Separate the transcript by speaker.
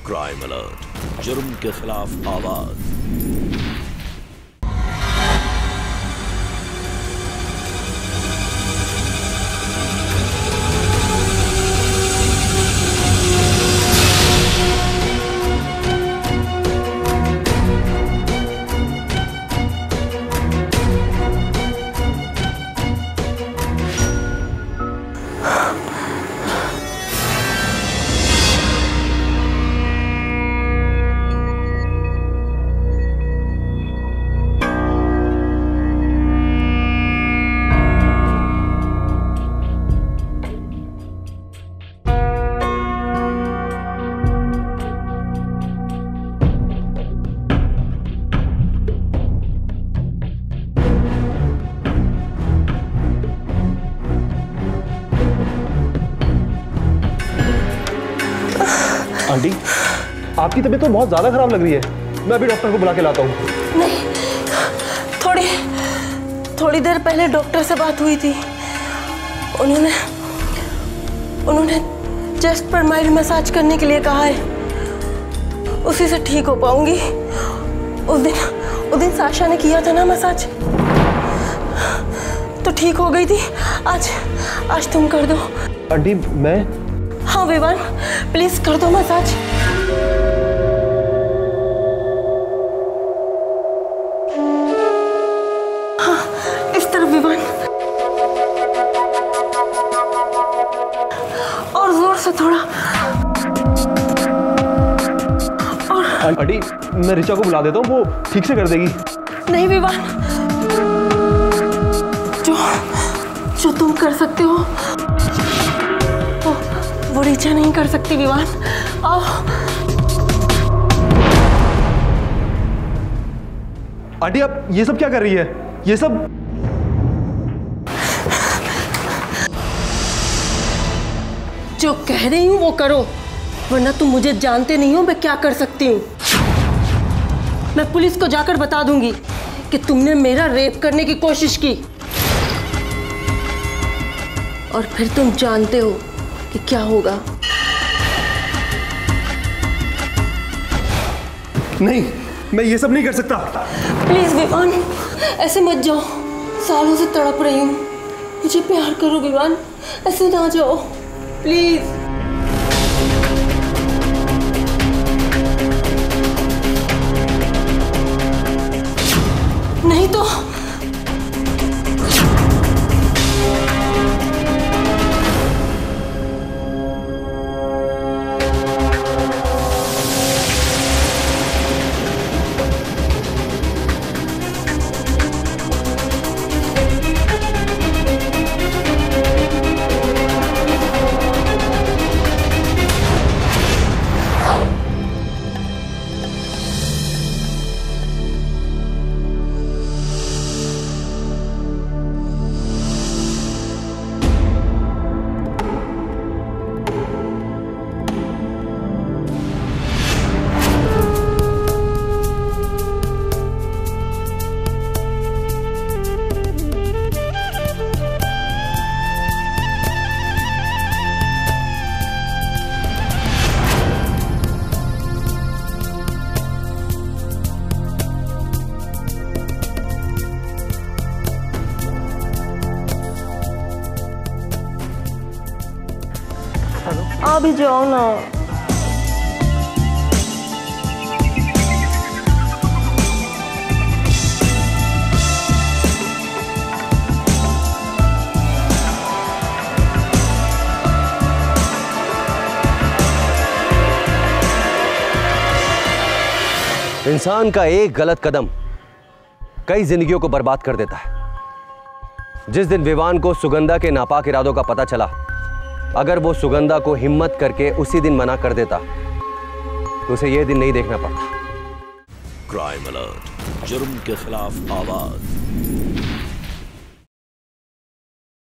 Speaker 1: Crime alert, जुर्म के खिलाफ आवाज।
Speaker 2: आंटी, आपकी तबीयत तो बहुत ज्यादा खराब लग रही है। मैं अभी डॉक्टर को बुला के लाता हूँ।
Speaker 3: नहीं, थोड़ी देर पहले डॉक्टर से बात हुई थी। उन्होंने चेस्ट पर माइल्ड मसाज करने के लिए कहा है। उसी से ठीक हो पाऊंगी। उस दिन साशा ने किया था ना मसाज, तो ठीक हो गई थी। आज तुम कर दो।
Speaker 2: आंटी मैं?
Speaker 3: हाँ विवान, प्लीज कर दो मसाज। हाँ, इस तरफ विवान, और जोर से थोड़ा। और
Speaker 2: आंटी, मैं ऋचा को बुला देता हूँ, वो ठीक से कर देगी।
Speaker 3: नहीं विवान, जो तुम कर सकते हो वो ऋचा नहीं कर सकती। विवान आओ।
Speaker 2: आंटी आप ये सब क्या कर रही है? ये सब
Speaker 3: जो कह रही हूं वो करो, वरना तुम मुझे जानते नहीं हो मैं क्या कर सकती हूँ। मैं पुलिस को जाकर बता दूंगी कि तुमने मेरा रेप करने की कोशिश की, और फिर तुम जानते हो कि क्या होगा।
Speaker 2: नहीं, मैं ये सब नहीं कर सकता।
Speaker 3: प्लीज विवान, ऐसे मत जाओ। सालों से तड़प रही हूँ, मुझे प्यार करो विवान, ऐसे ना जाओ प्लीज। नहीं तो आ भी जाओ ना।
Speaker 4: इंसान का एक गलत कदम कई जिंदगियों को बर्बाद कर देता है। जिस दिन विवान को सुगंधा के नापाक इरादों का पता चला, अगर वो सुगंधा को हिम्मत करके उसी दिन मना कर देता तो उसे यह दिन नहीं देखना पड़ता।
Speaker 1: क्राइम अलर्ट, जुर्म के खिलाफ आवाज।